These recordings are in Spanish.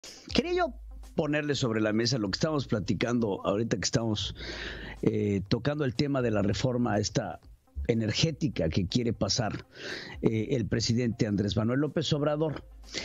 Quería yo ponerle sobre la mesa lo que estamos platicando ahorita que estamos tocando el tema de la reforma esta energética que quiere pasar el presidente Andrés Manuel López Obrador.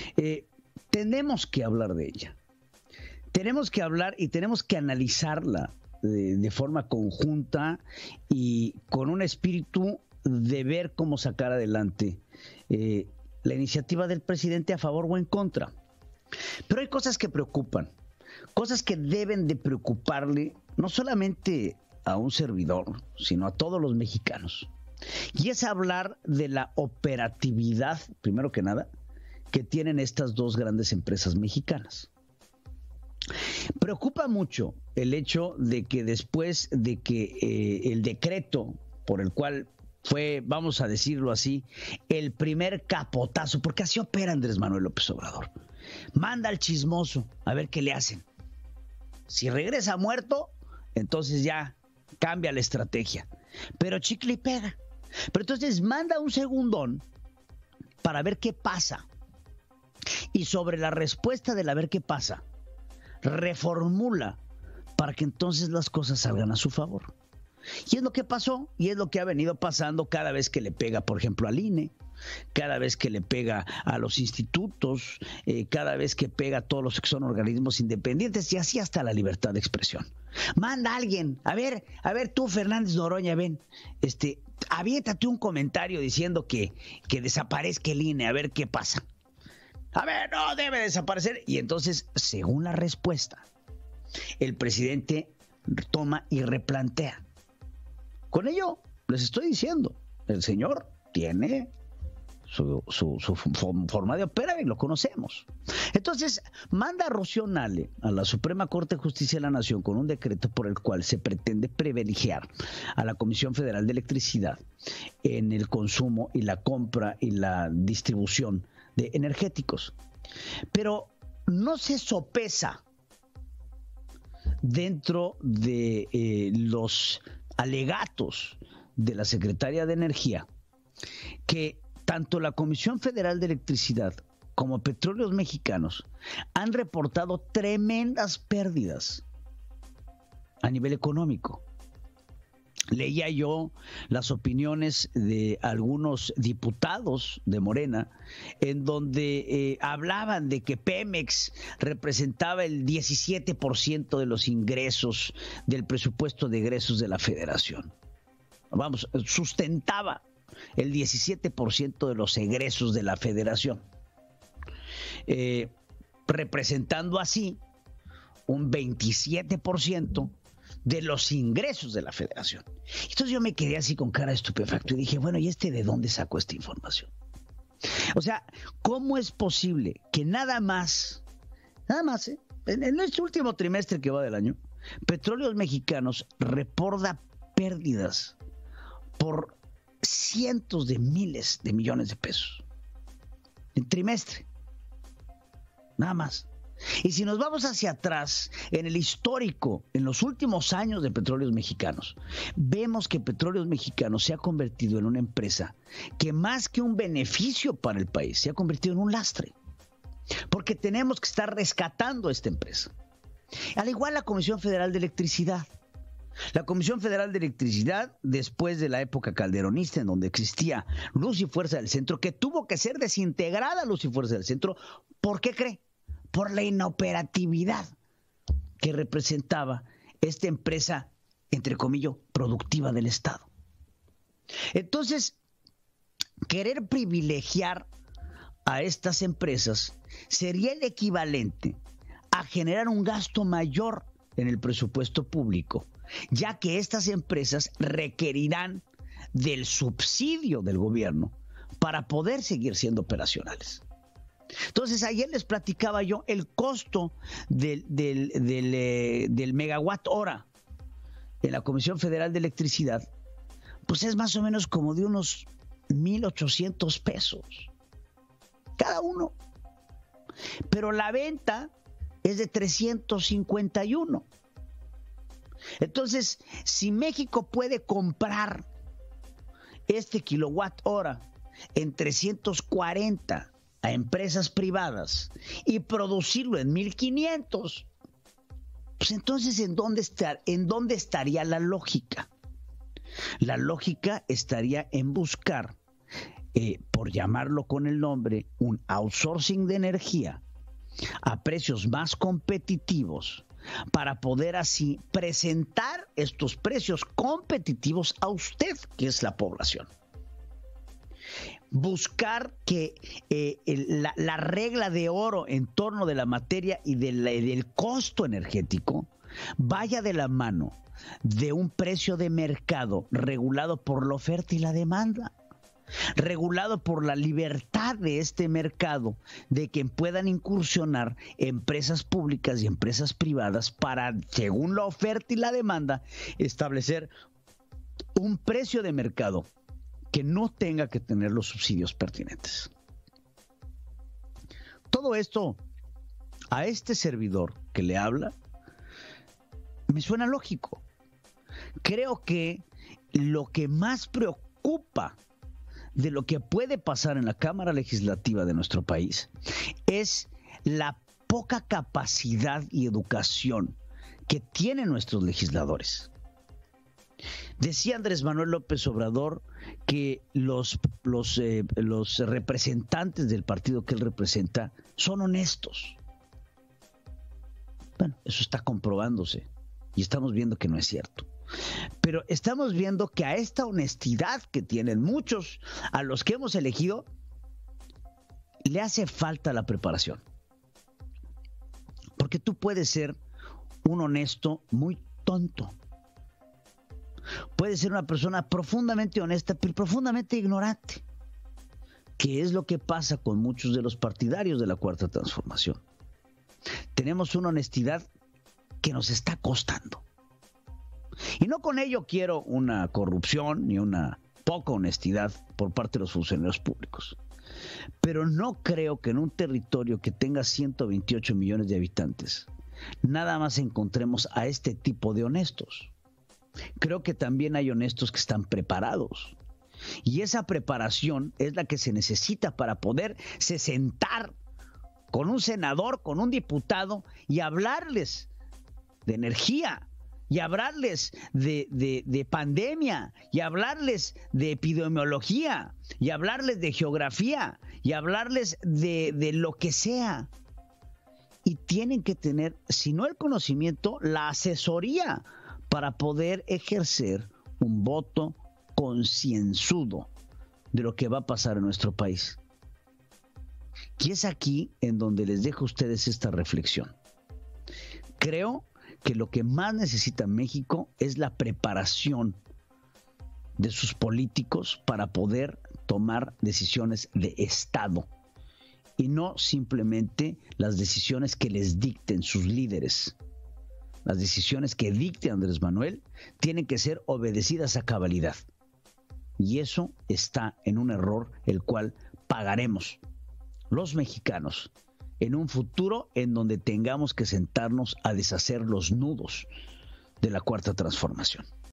Tenemos que hablar de ella. Tenemos que hablar y tenemos que analizarla de forma conjunta y con un espíritu de ver cómo sacar adelante la iniciativa del presidente a favor o en contra. Pero hay cosas que preocupan, cosas que deben de preocuparle no solamente a un servidor, sino a todos los mexicanos. Y es hablar de la operatividad, primero que nada, que tienen estas dos grandes empresas mexicanas. Preocupa mucho el hecho de que después de que el decreto por el cual fue, vamos a decirlo así, el primer capotazo, porque así opera Andrés Manuel López Obrador. Manda al chismoso a ver qué le hacen. Si regresa muerto, entonces ya cambia la estrategia. Pero chicle y pega. Pero entonces manda un segundón para ver qué pasa. Y sobre la respuesta del a ver qué pasa, reformula para que entonces las cosas salgan a su favor. Y es lo que pasó y es lo que ha venido pasando cada vez que le pega, por ejemplo, al INE, cada vez que le pega a los institutos, cada vez que pega a todos los que son organismos independientes y así hasta la libertad de expresión. Manda a alguien, a ver tú, Fernández Noroña, ven, aviéntate un comentario diciendo que desaparezca el INE, a ver qué pasa. A ver, no debe desaparecer. Y entonces, según la respuesta, el presidente toma y replantea. Con ello, les estoy diciendo, el señor tiene su forma de operar y lo conocemos. Entonces, manda a Rocío Nale a la Suprema Corte de Justicia de la Nación con un decreto por el cual se pretende privilegiar a la Comisión Federal de Electricidad en el consumo y la compra y la distribución de energéticos. Pero no se sopesa dentro de los alegatos de la Secretaría de Energía que tanto la Comisión Federal de Electricidad como Petróleos Mexicanos han reportado tremendas pérdidas a nivel económico. Leía yo las opiniones de algunos diputados de Morena en donde hablaban de que Pemex representaba el 17% de los ingresos del presupuesto de egresos de la Federación. Vamos, sustentaba el 17% de los egresos de la Federación, representando así un 27% de los ingresos de la Federación. Entonces yo me quedé así con cara estupefacto y dije, bueno, ¿y de dónde sacó esta información? O sea, ¿cómo es posible que nada más, en este último trimestre que va del año, Petróleos Mexicanos reporta pérdidas por cientos de miles de millones de pesos en trimestre? Nada más. Y si nos vamos hacia atrás, en el histórico, en los últimos años de Petróleos Mexicanos, vemos que Petróleos Mexicanos se ha convertido en una empresa que más que un beneficio para el país, se ha convertido en un lastre. Porque tenemos que estar rescatando a esta empresa. Al igual la Comisión Federal de Electricidad. La Comisión Federal de Electricidad, después de la época calderonista, en donde existía Luz y Fuerza del Centro, que tuvo que ser desintegrada Luz y Fuerza del Centro, ¿por qué cree? Por la inoperatividad que representaba esta empresa, entre comillas, productiva del Estado. Entonces, querer privilegiar a estas empresas sería el equivalente a generar un gasto mayor en el presupuesto público, ya que estas empresas requerirán del subsidio del gobierno para poder seguir siendo operacionales. Entonces, ayer les platicaba yo el costo del megawatt hora en la Comisión Federal de Electricidad, pues es más o menos como de unos 1,800 pesos cada uno. Pero la venta es de 351. Entonces, si México puede comprar este kilowatt hora en 340 a empresas privadas y producirlo en 1,500, pues entonces ¿en dónde estaría la lógica? La lógica estaría en buscar, por llamarlo con el nombre, un outsourcing de energía a precios más competitivos para poder así presentar estos precios competitivos a usted, que es la población. Buscar que la regla de oro en torno de la materia y del costo energético vaya de la mano de un precio de mercado regulado por la oferta y la demanda, regulado por la libertad de este mercado, de que puedan incursionar empresas públicas y empresas privadas para, según la oferta y la demanda, establecer un precio de mercado que no tenga que tener los subsidios pertinentes. Todo esto, a este servidor que le habla, me suena lógico. Creo que lo que más preocupa de lo que puede pasar en la Cámara Legislativa de nuestro país es la poca capacidad y educación que tienen nuestros legisladores. Decía Andrés Manuel López Obrador que los representantes del partido que él representa son honestos. Bueno, eso está comprobándose y estamos viendo que no es cierto. Pero estamos viendo que a esta honestidad que tienen muchos a los que hemos elegido le hace falta la preparación. Porque tú puedes ser un honesto muy tonto. Puedes ser una persona profundamente honesta, pero profundamente ignorante. ¿Qué es lo que pasa con muchos de los partidarios de la Cuarta Transformación? Tenemos una honestidad que nos está costando. Y no con ello quiero una corrupción ni una poca honestidad por parte de los funcionarios públicos. Pero no creo que en un territorio que tenga 128 millones de habitantes, nada más encontremos a este tipo de honestos. Creo que también hay honestos que están preparados. Y esa preparación es la que se necesita para poderse sentar con un senador, con un diputado y hablarles de energía, y hablarles de pandemia, y hablarles de epidemiología, y hablarles de geografía, y hablarles de lo que sea. Y tienen que tener, si no el conocimiento, la asesoría para poder ejercer un voto concienzudo de lo que va a pasar en nuestro país. Y es aquí en donde les dejo a ustedes esta reflexión. Creo que lo que más necesita México es la preparación de sus políticos para poder tomar decisiones de Estado y no simplemente las decisiones que les dicten sus líderes. Las decisiones que dicte Andrés Manuel tienen que ser obedecidas a cabalidad. Y eso está en un error el cual pagaremos los mexicanos en un futuro en donde tengamos que sentarnos a deshacer los nudos de la Cuarta Transformación.